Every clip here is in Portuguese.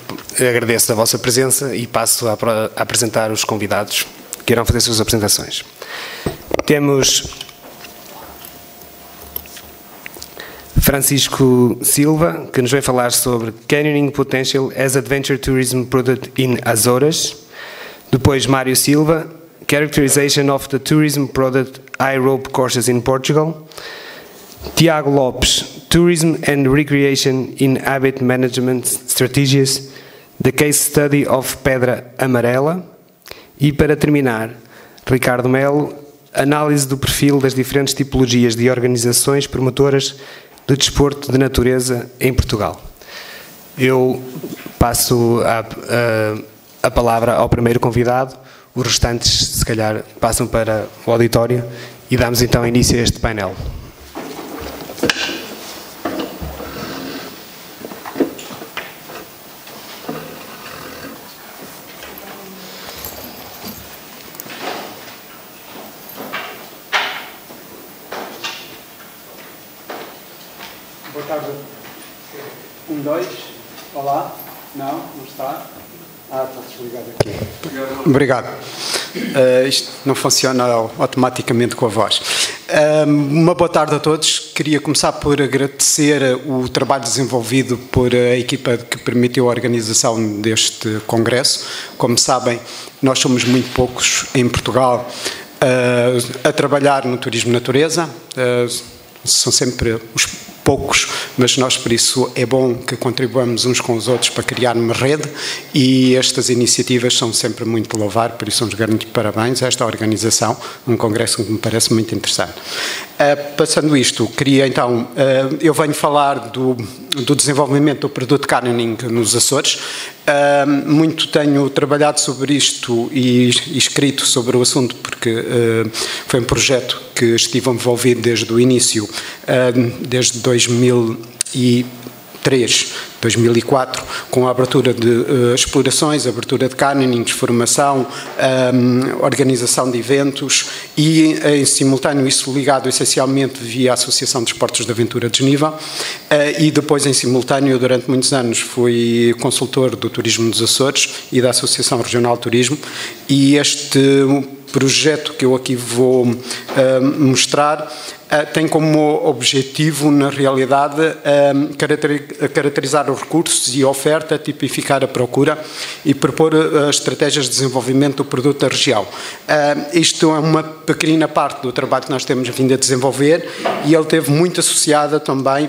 agradeço a vossa presença e passo a apresentar os convidados que irão fazer suas apresentações. Temos Francisco Silva, que nos vai falar sobre Canyoning Potential as Adventure Tourism Product in Azores. Depois Mário Silva, Characterization of the Tourism Product I-Rope Courses in Portugal. Tiago Lopes, Tourism and Recreation in Habit Management Strategies, the Case Study of Pedra Amarela. E para terminar, Ricardo Melo, análise do perfil das diferentes tipologias de organizações promotoras de desporto de natureza em Portugal. Eu passo a palavra ao primeiro convidado, os restantes, se calhar, passam para o auditório e damos então início a este painel. Boa tarde. 1, 2. Olá. Não está. Está desligado aqui. Obrigado. Isto não funciona automaticamente com a voz. Uma boa tarde a todos. Queria começar por agradecer o trabalho desenvolvido por a equipa que permitiu a organização deste congresso. Como sabem, nós somos muito poucos em Portugal a trabalhar no turismo natureza. São sempre os poucos, mas nós por isso é bom que contribuamos uns com os outros para criar uma rede e estas iniciativas são sempre muito de louvar, por isso uns grandes parabéns a esta organização, um congresso que me parece muito interessante. Passando isto, queria então, eu venho falar do desenvolvimento do produto canyoning nos Açores. Muito tenho trabalhado sobre isto e escrito sobre o assunto porque foi um projeto que estive envolvido desde o início, desde 2004, com a abertura de explorações, abertura de canyoning, formação, organização de eventos e, em simultâneo, isso ligado essencialmente via a Associação de Esportes de Aventura Desnível e depois, em simultâneo, durante muitos anos, fui consultor do Turismo dos Açores e da Associação Regional de Turismo e este projeto que eu aqui vou mostrar tem como objetivo, na realidade, caracterizar os recursos e a oferta, tipificar a procura e propor estratégias de desenvolvimento do produto da região. Isto é uma pequenina parte do trabalho que nós temos vindo a desenvolver e ele teve muito associada também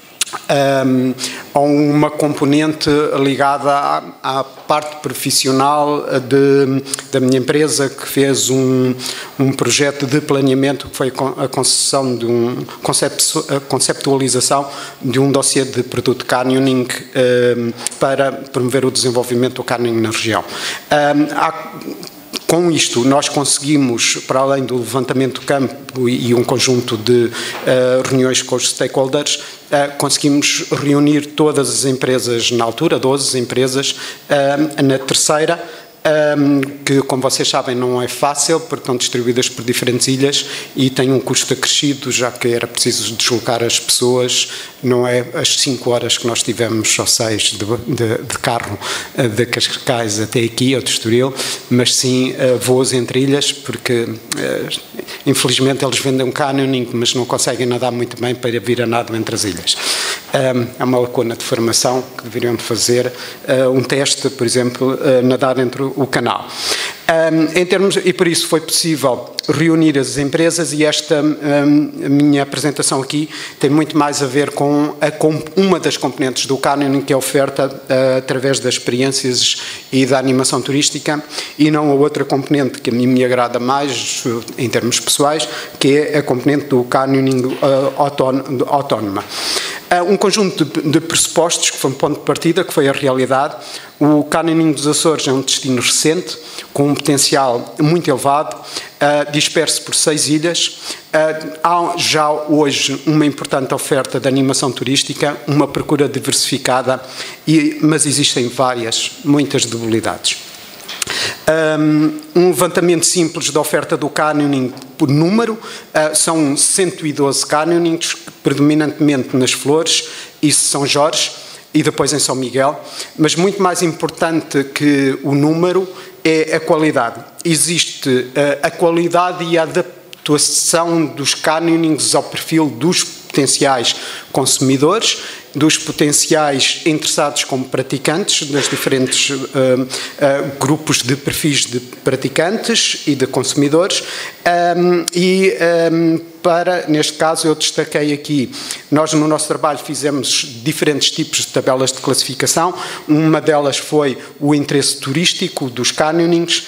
a uma componente ligada à parte profissional da minha empresa, que fez um projeto de planeamento, que foi a concessão de a conceptualização de um dossiê de produto canyoning para promover o desenvolvimento do canyoning na região. Com isto, nós conseguimos, para além do levantamento do campo e um conjunto de reuniões com os stakeholders, conseguimos reunir todas as empresas na altura, 12 empresas, na terceira, que, como vocês sabem, não é fácil, porque estão distribuídas por diferentes ilhas e tem um custo acrescido, já que era preciso deslocar as pessoas, não é as 5 horas que nós tivemos, ou 6 de carro, de Cascais até aqui, ou de Estoril, mas sim voos entre ilhas, porque infelizmente eles vendem um canyoning, mas não conseguem nadar muito bem para vir a nado entre as ilhas. É uma lacuna de formação que deveriam fazer um teste, por exemplo, nadar entre o canal. E por isso foi possível reunir as empresas e esta minha apresentação aqui tem muito mais a ver com uma das componentes do canyoning, que é a oferta através das experiências e da animação turística, e não a outra componente que a mim me agrada mais em termos pessoais, que é a componente do canyoning autónoma. Um conjunto de pressupostos que foi um ponto de partida, que foi a realidade. O canyoning dos Açores é um destino recente, com um potencial muito elevado, disperso por 6 ilhas. Há já hoje uma importante oferta de animação turística, uma procura diversificada, mas existem muitas debilidades. Um levantamento simples da oferta do canyoning por número, são 112 canyonings, predominantemente nas Flores e São Jorge. e depois em São Miguel, mas muito mais importante que o número é a qualidade. Existe a qualidade e a adaptação dos cannonings ao perfil dos potenciais consumidores, dos potenciais interessados como praticantes, dos diferentes grupos de perfis de praticantes e de consumidores, neste caso eu destaquei aqui, nós no nosso trabalho fizemos diferentes tipos de tabelas de classificação, uma delas foi o interesse turístico dos cannonings,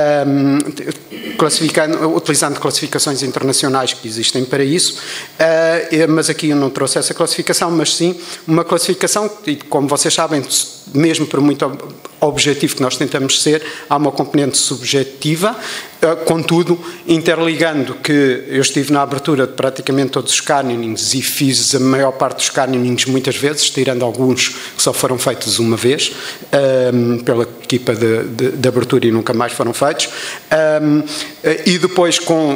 utilizando classificações internacionais que existem para isso, mas aqui eu não trouxe essa classificação, mas sim uma classificação, e como vocês sabem, mesmo por muito objetivo que nós tentamos ser, há uma componente subjetiva, contudo, interligando que eu estive na abertura de praticamente todos os cannonings e fiz a maior parte dos cannonings muitas vezes, tirando alguns que só foram feitos uma vez, pela equipa de abertura e nunca mais foram feitos, e depois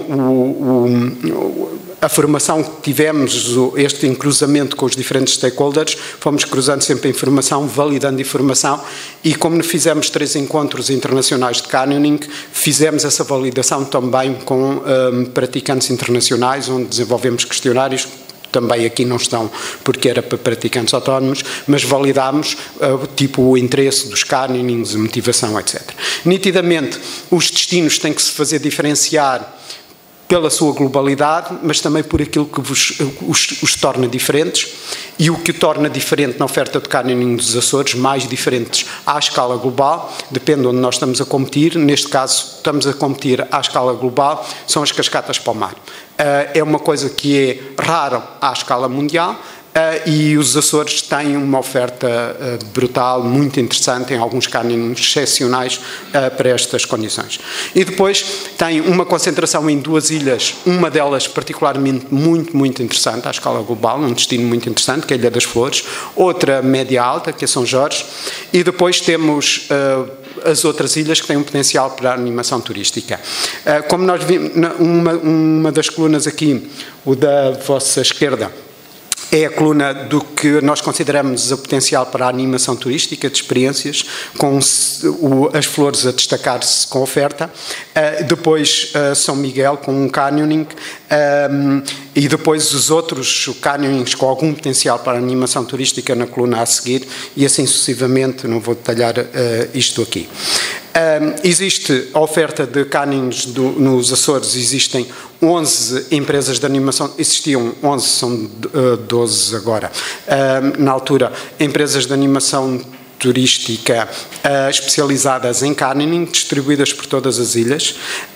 com a formação que tivemos, este cruzamento com os diferentes stakeholders, fomos cruzando sempre a informação, validando a informação, e como fizemos 3 encontros internacionais de canyoning, fizemos essa validação também com praticantes internacionais, onde desenvolvemos questionários, também aqui não estão porque era para praticantes autónomos, mas validámos tipo o interesse dos canyonings, a motivação, etc. Nitidamente, os destinos têm que se fazer diferenciar pela sua globalidade, mas também por aquilo que os torna diferentes, e o que o torna diferente na oferta de canyoning dos Açores, mais diferentes à escala global, depende de onde nós estamos a competir. Neste caso, estamos a competir à escala global, são as cascatas Palmar. É uma coisa que é rara à escala mundial, e os Açores têm uma oferta brutal, muito interessante, em alguns canyonings excepcionais para estas condições. E depois tem uma concentração em 2 ilhas, uma delas particularmente muito interessante à escala global, um destino muito interessante, que é a Ilha das Flores, outra média-alta, que é São Jorge, e depois temos as outras ilhas que têm um potencial para a animação turística. Como nós vimos, uma das colunas aqui, o da vossa esquerda, é a coluna do que nós consideramos o potencial para a animação turística, de experiências, com as flores a destacar-se com oferta, depois São Miguel com um canyoning, e depois os outros canyonings com algum potencial para a animação turística na coluna a seguir, e assim sucessivamente, não vou detalhar isto aqui. Existe a oferta de canyonings nos Açores, existem 11 empresas de animação, existiam 11, são 12 agora, na altura, empresas de animação turística especializadas em canyoning, distribuídas por todas as ilhas.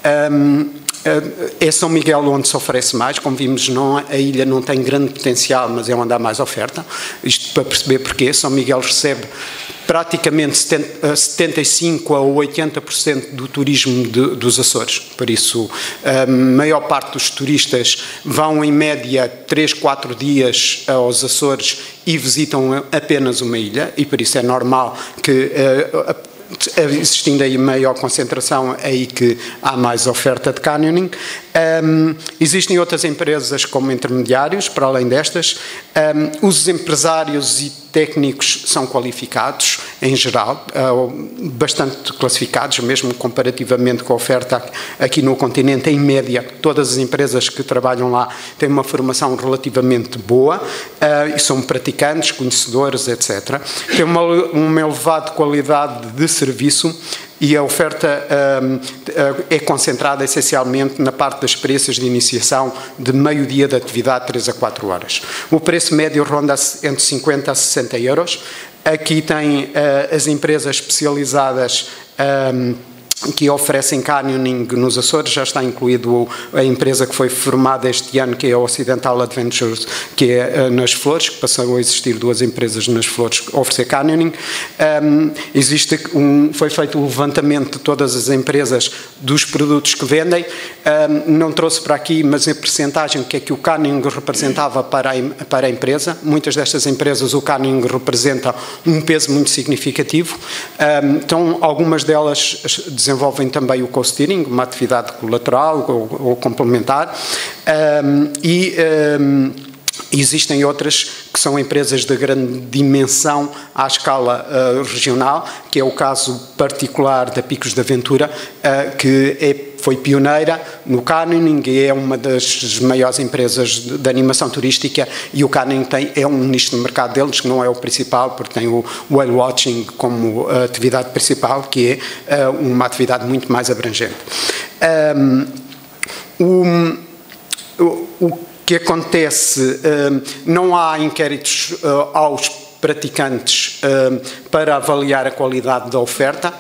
É São Miguel onde se oferece mais, como vimos, a ilha não tem grande potencial, mas é onde há mais oferta. Isto para perceber porquê. São Miguel recebe praticamente 75% a 80% do turismo dos Açores. Por isso, a maior parte dos turistas vão em média 3, 4 dias aos Açores e visitam apenas uma ilha, e por isso é normal que existindo aí maior concentração, é aí que há mais oferta de canyoning. Existem outras empresas como intermediários, para além destas. Os empresários e técnicos são qualificados, em geral, bastante classificados, mesmo comparativamente com a oferta aqui no continente. Em média, todas as empresas que trabalham lá têm uma formação relativamente boa, e são praticantes, conhecedores, etc. Tem uma elevada qualidade de serviço, e a oferta é concentrada essencialmente na parte das experiências de iniciação de meio dia de atividade, 3 a 4 horas. O preço médio ronda entre 50 a 60 euros. Aqui tem as empresas especializadas que oferecem canyoning nos Açores, já está incluído a empresa que foi formada este ano, que é a Ocidental Adventures, que é nas Flores, que passou a existir 2 empresas nas Flores a oferecer canyoning. Foi feito o levantamento de todas as empresas dos produtos que vendem. Não trouxe para aqui, mas a percentagem que é que o canyoning representava para a empresa. Muitas destas empresas o canyoning representa um peso muito significativo. Então, algumas delas desenvolvem também o co-steering, uma atividade colateral ou complementar, Existem outras que são empresas de grande dimensão à escala regional, que é o caso particular da Picos da Ventura, que foi pioneira no canyoning e é uma das maiores empresas de animação turística, e o canyoning é um nicho de mercado deles, que não é o principal, porque tem o whale watching como atividade principal, que é uma atividade muito mais abrangente. O que acontece, não há inquéritos aos praticantes para avaliar a qualidade da oferta.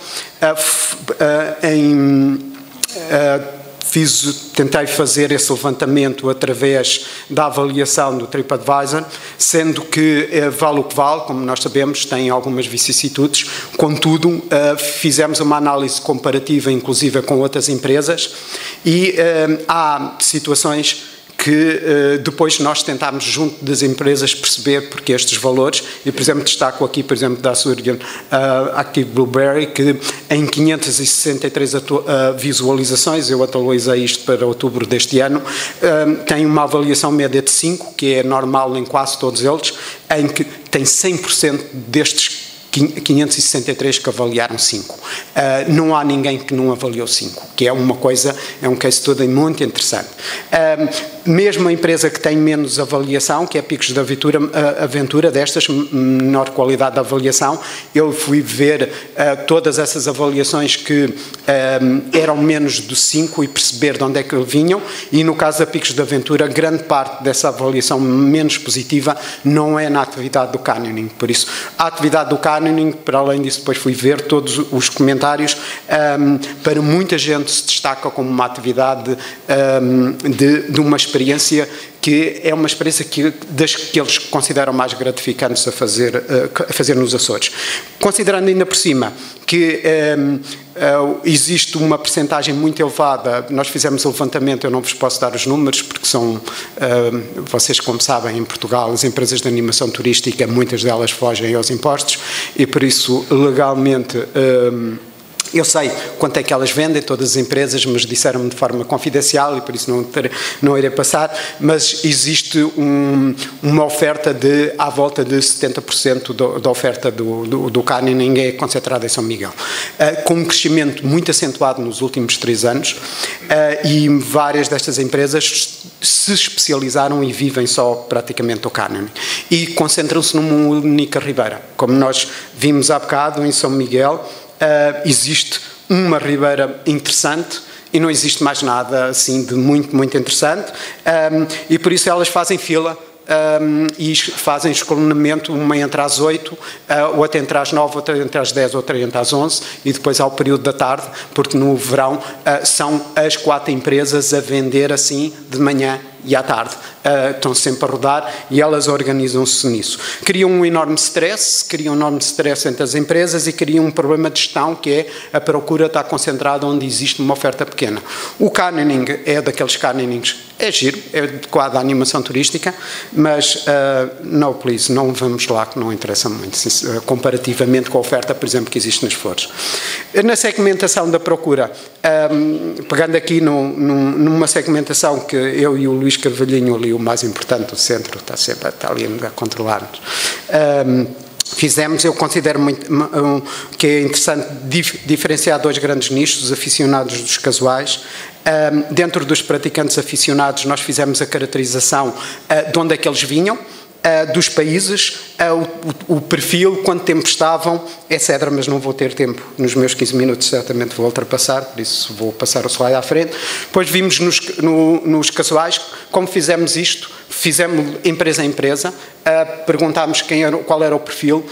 Tentei fazer esse levantamento através da avaliação do TripAdvisor, sendo que vale o que vale, como nós sabemos, tem algumas vicissitudes. Contudo, fizemos uma análise comparativa, inclusive com outras empresas, e há situações que depois nós tentámos, junto das empresas, perceber porque estes valores, e, por exemplo, destaco aqui, por exemplo, da Surgeon Active Blueberry, que em 563 visualizações, eu atualizei isto para outubro deste ano, tem uma avaliação média de 5, que é normal em quase todos eles, em que tem 100% destes 563 que avaliaram 5. Não há ninguém que não avaliou 5, que é uma coisa, é um case study muito interessante. Mesmo a empresa que tem menos avaliação, que é Picos da Aventura, destas, menor qualidade de avaliação, eu fui ver todas essas avaliações que eram menos de 5 e perceber de onde é que vinham, e no caso da Picos da Aventura, grande parte dessa avaliação menos positiva não é na atividade do canyoning. Por isso, a atividade do canyoning, para além disso, depois fui ver todos os comentários, para muita gente se destaca como uma atividade de uma experiência que é uma experiência das que eles consideram mais gratificantes a fazer nos Açores. Considerando ainda por cima que existe uma percentagem muito elevada, nós fizemos o levantamento, eu não vos posso dar os números, porque são, vocês como sabem, em Portugal, as empresas de animação turística, muitas delas fogem aos impostos, e por isso, legalmente, eu sei quanto é que elas vendem, todas as empresas, mas disseram-me de forma confidencial e por isso não irei passar, mas existe uma oferta à volta de 70% da oferta do canyoning é concentrada em São Miguel, com um crescimento muito acentuado nos últimos 3 anos, e várias destas empresas se especializaram e vivem só praticamente do canyoning e concentram-se numa única ribeira. Como nós vimos há bocado em São Miguel, existe uma ribeira interessante e não existe mais nada assim de muito, muito interessante, e por isso elas fazem fila e fazem escalonamento, uma entra às 8, outra entra às 9, outra entra às 10, outra entra às 11, e depois ao período da tarde, porque no verão são as 4 empresas a vender assim de manhã e à tarde. Estão sempre a rodar e elas organizam-se nisso. Criam um enorme stress entre as empresas e criam um problema de gestão, que é a procura está concentrada onde existe uma oferta pequena. O canyoning é daqueles canyonings, é giro, é adequado à animação turística, mas no, please, não vamos lá, que não interessa muito, comparativamente com a oferta, por exemplo, que existe nas flores. Na segmentação da procura, pegando aqui numa segmentação que eu e o Luís Carvalhinho, ali o mais importante do centro, está ali a controlar-nos, fizemos, eu considero que é interessante diferenciar 2 grandes nichos, os aficionados dos casuais. Dentro dos praticantes aficionados, nós fizemos a caracterização de onde é que eles vinham, dos países, o perfil, quanto tempo estavam, etc. Mas não vou ter tempo, nos meus 15 minutos certamente vou ultrapassar, por isso vou passar o slide à frente. Depois vimos nos casuais, como fizemos isto, fizemos empresa a empresa, perguntámos qual era o perfil,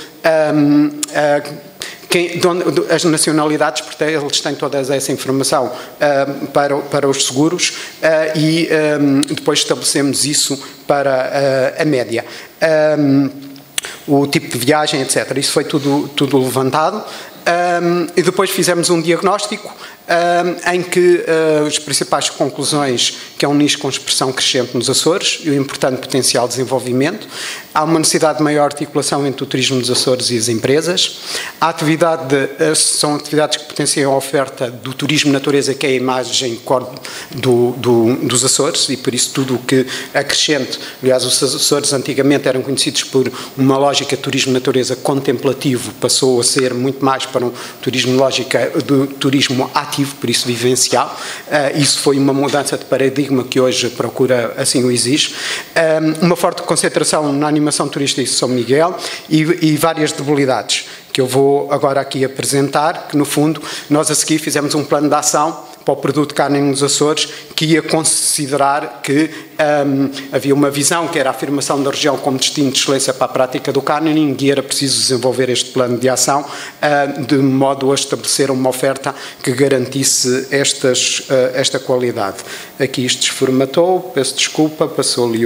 as nacionalidades, porque eles têm toda essa informação para os seguros, e depois estabelecemos isso para a média. O tipo de viagem, etc. Isso foi tudo levantado. E depois fizemos um diagnóstico em que as principais conclusões, que é um nicho com expressão crescente nos Açores e o importante potencial de desenvolvimento. Há uma necessidade de maior articulação entre o turismo dos Açores e as empresas. São atividades que potenciam a oferta do turismo natureza, que é a imagem core dos Açores, e por isso tudo o que acrescente. Aliás, os Açores antigamente eram conhecidos por uma lógica de turismo natureza contemplativo, passou a ser muito mais para um turismo lógica do turismo ativo, por isso vivencial. Isso foi uma mudança de paradigma que hoje a procura assim o exige. Uma forte concentração na animação turística de São Miguel e várias debilidades que eu vou agora aqui apresentar, que no fundo nós a seguir fizemos um plano de ação para o produto canning nos Açores, que ia considerar que havia uma visão que era a afirmação da região como destino de excelência para a prática do canning, e era preciso desenvolver este plano de ação de modo a estabelecer uma oferta que garantisse esta qualidade. Aqui isto desformatou, peço desculpa, passou-lhe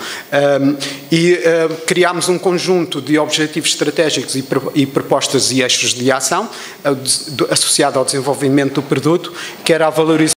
criámos um conjunto de objetivos estratégicos e propostas e eixos de ação associado ao desenvolvimento do produto, que era a valorização